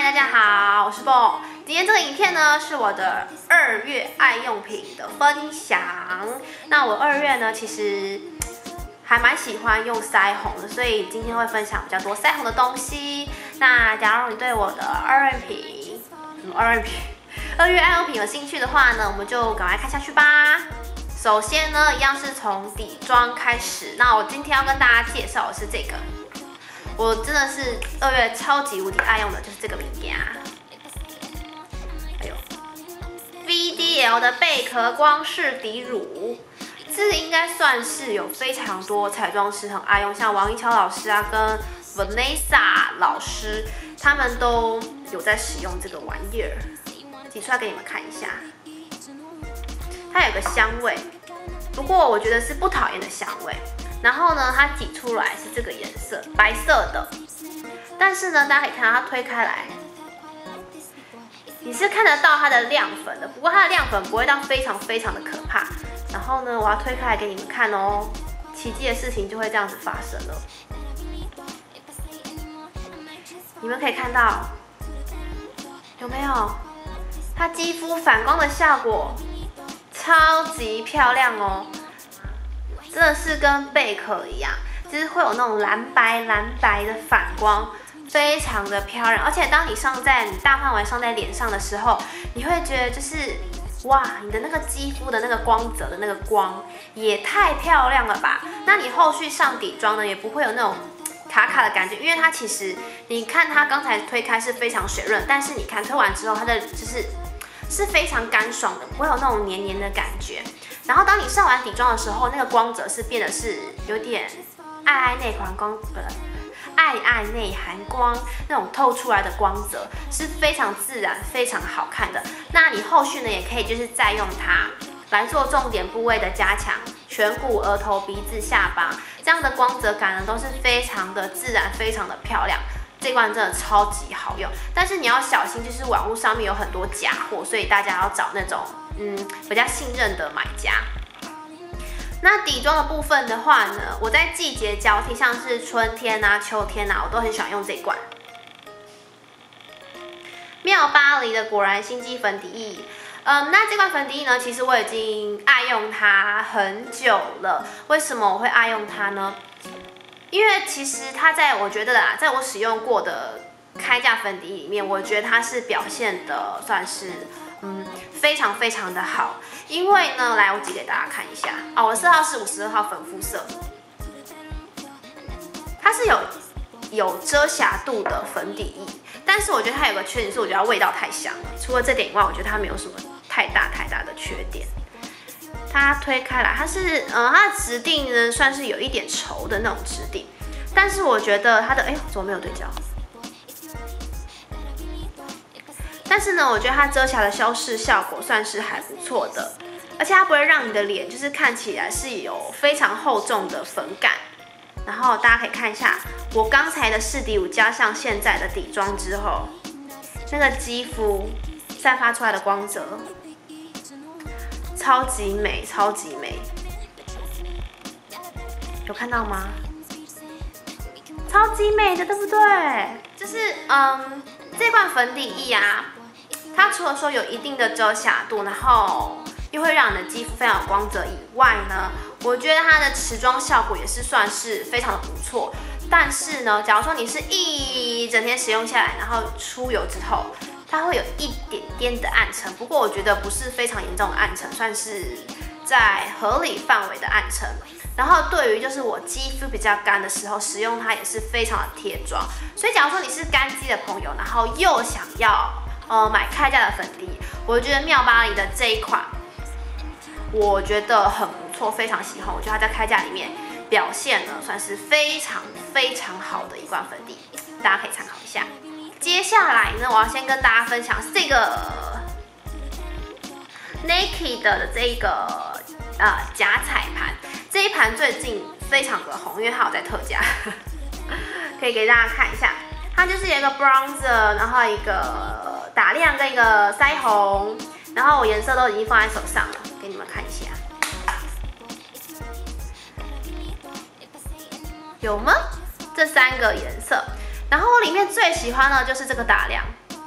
大家好，我是 Bo。今天这个影片呢是我的2月爱用品的分享。那我2月呢其实还蛮喜欢用腮红的，所以今天会分享比较多腮红的东西。那假如你对我的2月爱用品有兴趣的话呢，我们就赶快看下去吧。首先呢，一样是从底妆开始。那我今天要跟大家介绍的是这个。我真的是2月超级无敌爱用的，就是这个物件。还有 VDL 的贝壳光饰底乳，这个应该算是有非常多彩妆师很爱用，像王一乔老师啊，跟 Vanessa 老师，他们都有在使用这个玩意儿。挤出来给你们看一下，它有个香味，不过我觉得是不讨厌的香味。然后呢，它挤出来是这个颜色，白色的。但是呢，大家可以看到它推开来，你是看得到它的亮粉的。不过它的亮粉不会到非常的可怕。然后呢，我要推开来给你们看哦，奇迹的事情就会这样子发生了。你们可以看到，有没有？它肌肤反光的效果超级漂亮哦。真的是跟贝壳一样，就是会有那种蓝白的反光，非常的漂亮。而且当你大范围上在脸上的时候，你会觉得就是哇，你的那个肌肤的那个光泽的那个光也太漂亮了吧？那你后续上底妆呢，也不会有那种卡卡的感觉，因为它其实你看它刚才推开是非常水润，但是你看推完之后，它的是非常干爽的，不会有那种黏的感觉。然后当你上完底妆的时候，那个光泽是变得是有点爱内含光那种透出来的光泽，是非常自然、非常好看的。那你后续呢，也可以就是再用它来做重点部位的加强，颧骨、额头、鼻子、下巴这样的光泽感呢，都是非常的自然、非常的漂亮。这罐真的超级好用，但是你要小心，就是网络上面有很多假货，所以大家要找那种比较信任的买家。那底妆的部分的话呢，我在季节交替，像是春天啊、秋天啊，我都很喜欢用这一罐。妙巴黎的果然心机粉底液。那这罐粉底液呢，其实我已经爱用它很久了。为什么我会爱用它呢？因为其实它我觉得啦，在我使用过的开价粉底里面，我觉得它是表现的算是非常的好。因为呢，来我挤给大家看一下啊，我的色号是52号粉肤色，它是有遮瑕度的粉底液，但是我觉得它有个缺点是，我觉得它味道太香了。除了这点以外，我觉得它没有什么太大的缺点。它推开来，它的质地呢算是有一点稠的那种质地，但是我觉得它的怎么没有对焦？但是呢，我觉得它遮瑕的消逝效果算是还不错的，而且它不会让你的脸就是看起来是有非常厚重的粉感。然后大家可以看一下我刚才的试底乳加上现在的底妆之后，那个肌肤散发出来的光泽。超级美，有看到吗？超级美的，对不对？就是这罐粉底液啊，它除了说有一定的遮瑕度，然后又会让你的肌肤非常有光泽以外呢，我觉得它的持妆效果也是算是非常的不错。但是呢，假如说你是一整天使用下来，然后出油之后，它会有一点的暗沉，不过我觉得不是非常严重的暗沉，算是在合理范围的暗沉。然后对于就是我肌肤比较干的时候，使用它也是非常的贴妆。所以假如说你是干肌的朋友，然后又想要买开价的粉底，我觉得妙巴黎的这一款，我觉得很不错，非常喜欢。我觉得它在开价里面表现呢，算是非常好的一罐粉底，大家可以参考一下。接下来呢，我要先跟大家分享是这个 Naked 的这个假彩盘，这一盘最近非常的红，因为它有在特价，可以给大家看一下。它就是有一个 bronzer， 然后一个打亮跟一个腮红，然后我颜色都已经放在手上了，给你们看一下，有吗？这3个颜色。然后我里面最喜欢的就是这个打亮，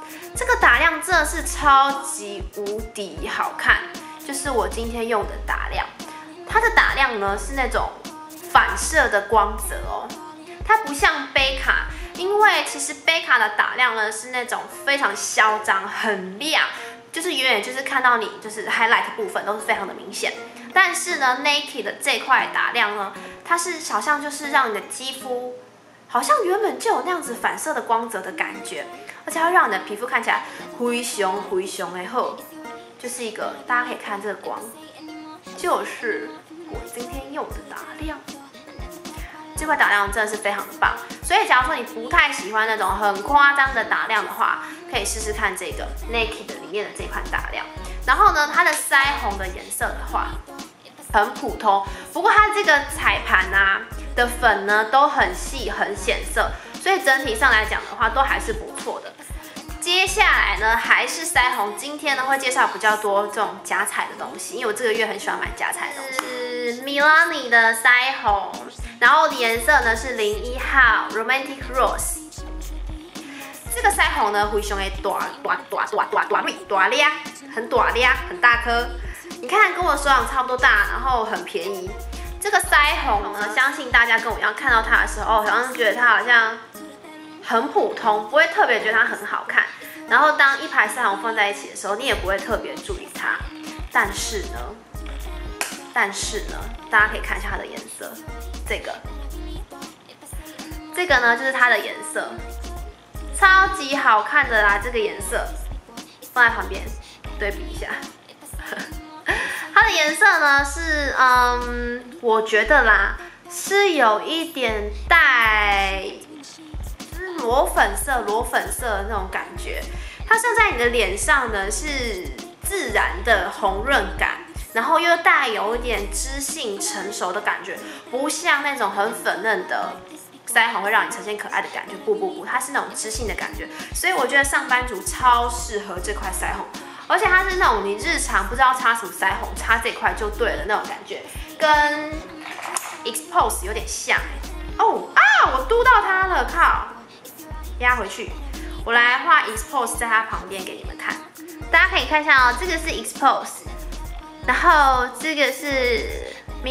个打亮真的是超级无敌好看，就是我今天用的打亮，它的打亮呢是那种反射的光泽哦，它不像贝卡，因为其实贝卡的打亮呢是那种非常嚣张、很亮，就是远远就是看到你就是 highlight 部分都是非常的明显。但是呢 ，Nike 的这块打亮呢，它是好像就是让你的肌肤好像原本就有那样子反射的光泽的感觉，而且会让你的皮肤看起来灰熊的后，就是一个大家可以看这个光，就是我今天用的打亮。这块打亮真的是非常的棒，所以假如说你不太喜欢那种很夸张的打亮的话，可以试试看这个 Nike 的里面的这款打亮。然后呢，它的腮红的颜色的话很普通，不过它这个彩盘啊的粉呢都很细很显色，所以整体上来讲的话都还是不错的。接下来呢还是腮红，今天呢会介绍比较多这种假彩的东西，因为我这个月很喜欢买假彩的东西。是 Milani 的腮红，然后颜色呢是01号 Romantic Rose。这个腮红呢非常的大亮，很大亮，很大颗。你看跟我手掌差不多大，然后很便宜。这个腮红呢，相信大家跟我一样看到它的时候，好像觉得它好像很普通，不会特别觉得它很好看。然后当一排腮红放在一起的时候，你也不会特别注意它。但是呢，大家可以看一下它的颜色，这个呢就是它的颜色，超级好看的啦！这个颜色放在旁边对比一下。它的颜色呢是，我觉得啦，是有一点带，就是裸粉色的那种感觉。它射在你的脸上呢是自然的红润感，然后又带有一点知性成熟的感觉，不像那种很粉嫩的腮红会让你呈现可爱的感觉。不，它是那种知性的感觉，所以我觉得上班族超适合这块腮红。而且它是那种你日常不知道擦什么腮红，擦这块就对了那种感觉，跟 Expose 有点像哦啊！我嘟到它了，靠！压回去，我来画 Expose 在它旁边给你们看，大家可以看一下哦，这个是 Expose， 然后这个是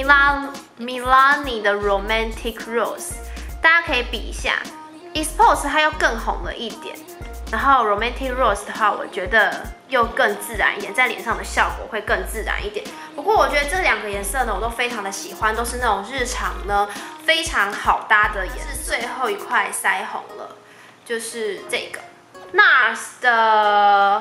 Milani 的 Romantic Rose， 大家可以比一下 ，Expose 它又更红了一点。然后 Romantic Rose 的话，我觉得又更自然一点，在脸上的效果会更自然一点。不过我觉得这两个颜色呢，我都非常的喜欢，都是那种日常呢非常好搭的颜色。是最后一块腮红了，就是这个 NARS 的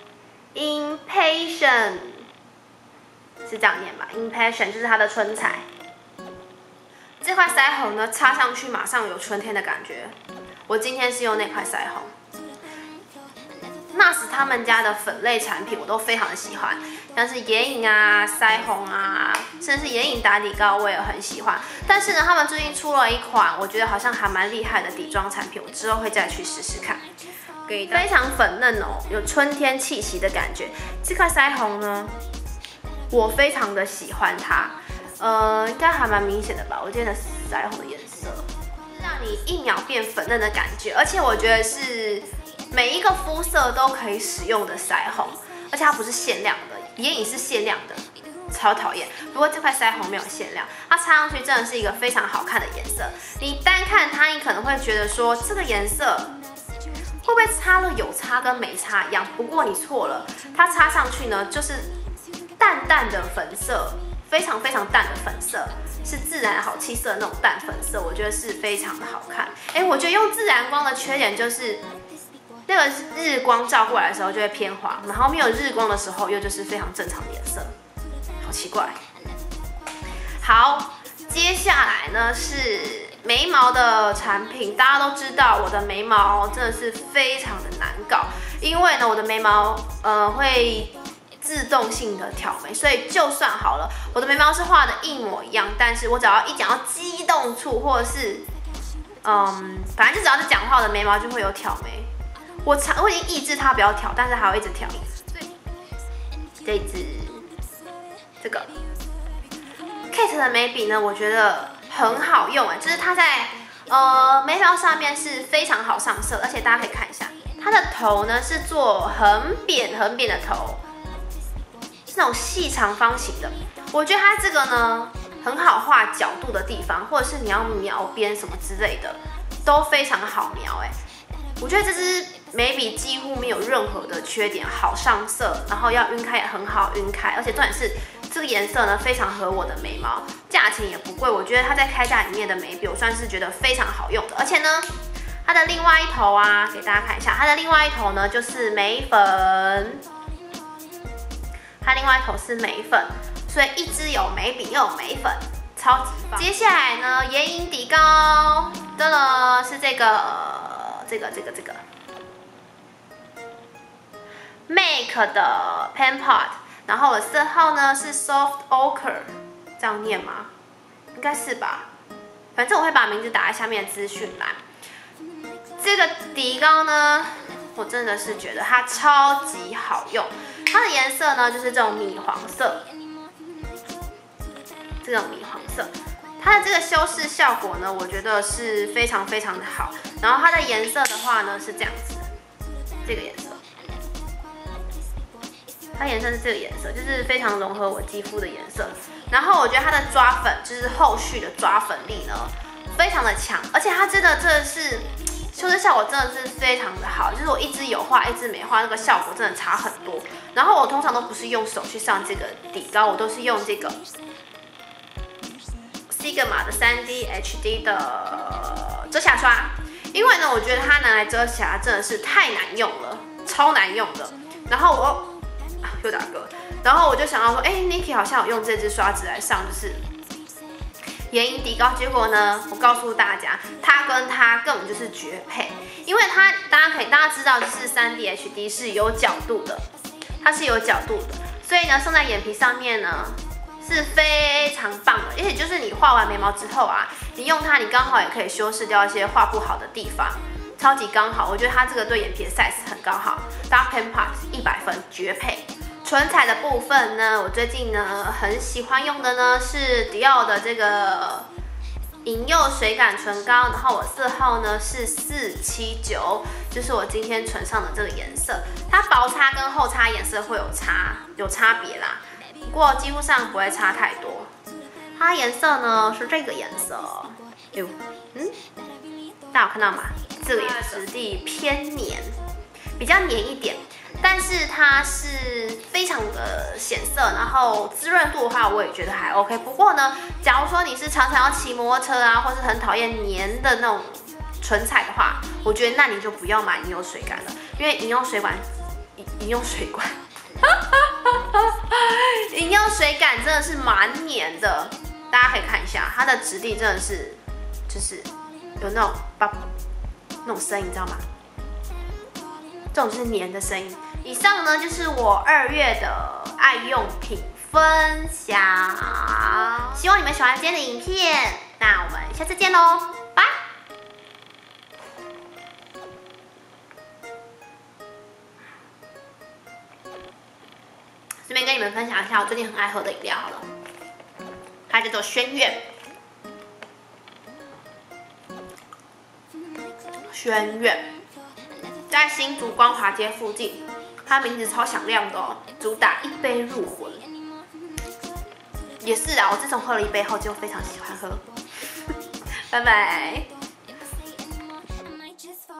Impatient， 是这样念吧 ？Impatient 就是它的春彩。这块腮红呢，擦上去马上有春天的感觉。我今天是用那块腮红。NARS 他们家的粉类产品我都非常的喜欢，像是眼影啊、腮红啊，甚至是眼影打底膏我也很喜欢。但是呢，他们最近出了一款我觉得好像还蛮厉害的底妆产品，我之后会再去试试看。非常粉嫩哦，有春天气息的感觉。这块腮红呢，我非常的喜欢它，应该还蛮明显的吧？我今天的腮红的颜色，让你一秒变粉嫩的感觉，而且我觉得是每一个肤色都可以使用的腮红，而且它不是限量的，眼影是限量的，超讨厌。不过这块腮红没有限量，它擦上去真的是一个非常好看的颜色。你单看它，你可能会觉得说这个颜色会不会擦了有擦跟没擦一样？不过你错了，它擦上去呢就是淡淡的粉色，非常非常淡的粉色，是自然好气色的那种淡粉色，我觉得是非常的好看。我觉得用自然光的缺点就是，那个日光照过来的时候就会偏黄，然后没有日光的时候又就是非常正常的颜色，好奇怪。好，接下来呢是眉毛的产品，大家都知道我的眉毛真的是非常的难搞，因为呢我的眉毛会自动性的挑眉，所以就算好了，我的眉毛是画的一模一样，但是我只要一讲到激动处或者是反正就只要是讲话，我的眉毛就会有挑眉。我已经抑制它不要挑，但是还会一直挑。这一支，这个 Kate 的眉笔呢，我觉得很好用就是它在眉毛上面是非常好上色，而且大家可以看一下， 它的头呢是做很扁很扁的头，是那种细长方形的。我觉得它这个呢很好画角度的地方，或者是你要描边什么之类的，都非常好描哎。我觉得这支眉笔几乎没有任何的缺点，好上色，然后要晕开也很好晕开，而且重点是这个颜色呢非常合我的眉毛，价钱也不贵。我觉得它在开价里面的眉笔，我算是觉得非常好用的。而且呢，它的另外一头啊，给大家看一下，它的另外一头呢就是眉粉，它另外一头是眉粉，所以一支有眉笔又有眉粉，超级棒。接下来呢，眼影底膏的呢是这个 MAC 的 Pen Pot， 然后我的色号呢是 Soft Ochre， 这样念吗？应该是吧。反正我会把名字打在下面的资讯栏。这个底膏呢，我真的是觉得它超级好用。它的颜色呢就是这种米黄色，这种米黄色。它的这个修饰效果呢，我觉得是非常非常的好。然后它的颜色的话呢是这样子，这个颜色，它颜色是这个颜色，就是非常融合我肌肤的颜色。然后我觉得它的抓粉，就是后续的抓粉力呢，非常的强，而且它真的是修饰效果真的是非常的好，就是我一支有画一支没画，那个效果真的差很多。然后我通常都不是用手去上这个底膏，我都是用这个 Sigma 的 3D HD 的遮瑕刷，因为呢，我觉得它拿来遮瑕真的是太难用了，超难用的。然后我又打嗝，然后我就想到说，Niki 好像有用这支刷子来上，就是眼影底膏。结果呢，我告诉大家，它跟它根本就是绝配，因为它大家知道，就是 3D HD 是有角度的，它是有角度的，所以呢，送在眼皮上面呢是非常棒的。而且就是你画完眉毛之后啊，你用它，你刚好也可以修饰掉一些画不好的地方，超级刚好。我觉得它这个对眼皮的 size 很刚好，搭 Pen Pot 100分，绝配。唇彩的部分呢，我最近呢很喜欢用的呢是迪奥的这个引诱水感唇膏，然后我色号呢是479，就是我今天唇上的这个颜色。它薄擦跟厚擦颜色会有差别啦，不过几乎上不会差太多。它颜色呢是这个颜色，大家有看到吗？这个颜色质地偏黏，比较黏一点。但是它是非常的显色，然后滋润度的话，我也觉得还 OK。不过呢，假如说你是常常要骑摩托车啊，或是很讨厌黏的那种唇彩的话，我觉得那你就不要买引诱水感了，因为引诱水感真的是蛮黏的。大家可以看一下，它的质地真的是就是有那种那种声音，你知道吗？这种就是黏的声音。以上呢就是我2月的爱用品分享，希望你们喜欢今天的影片。那我们下次见喽，拜！顺便跟你们分享一下我最近很爱喝的饮料好了，它叫做轩辕。在新竹光华街附近，它名字超响亮的哦，主打一杯入魂。也是啊，我自从喝了1杯后就非常喜欢喝。拜拜。